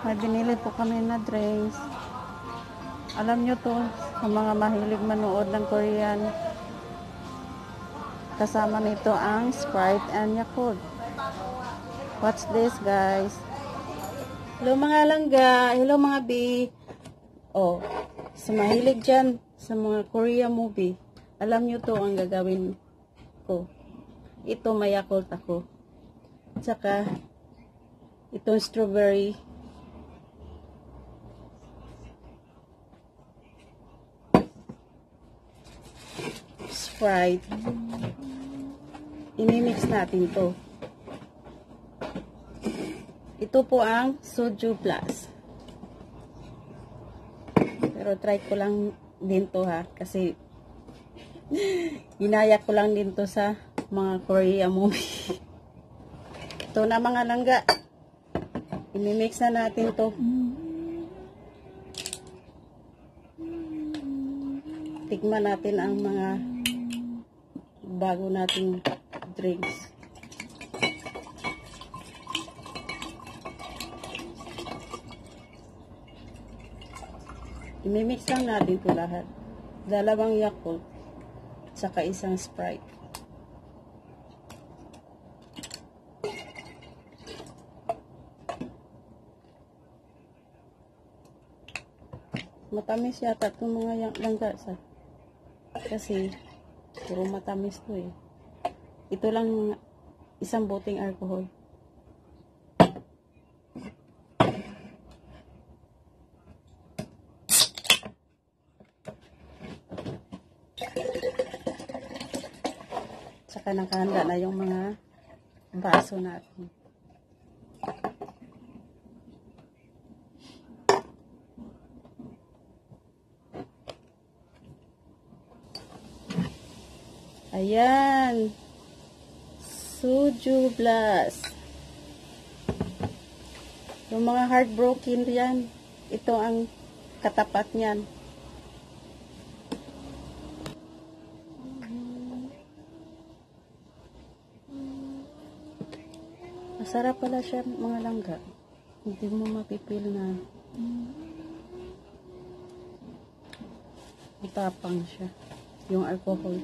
May binili po kami na drinks. Alam nyo to, sa mga mahilig manood ng Korean, kasama nito ang Sprite and Yakult. What's this, guys? Hello mga langga, hello mga B. Oh, sa mahilig dyan sa mga Korea movie, alam nyo to ang gagawin ko. Ito may Yakult ako. Tsaka itong strawberry. Sprite. Imimix natin to. Ito po ang Soju Plus. Pero try ko lang din to ha. Kasi ginaya ko lang din to sa mga Korea movie. Ito na mga langga. Imimix na natin to. Tikman natin ang mga bago nating drinks. Imimix lang natin ito lahat. 2 Yakult, saka 1 Sprite. Matamis yata itong mga langga sa. Kasi puro matamis to eh. Ito lang 1 boteng alcohol. Saka nakahanda na yung mga baso natin. Ayan. Soju Plus. Yung mga heartbroken yan, ito ang katapat niyan. Masarap pala siya mga langga. Hindi mo mapipil na matapang siya. Yung alcohol.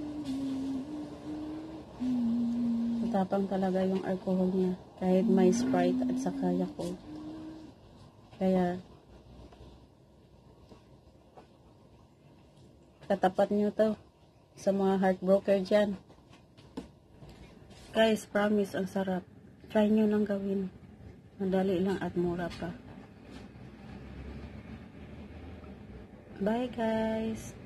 Matapang talaga yung alcohol niya. Kahit may Sprite at saka Yakult. Kaya katapat nyo to sa mga heartbroker dyan. Guys, promise ang sarap. Try nyo lang gawin. Madali lang at mura pa. Bye guys!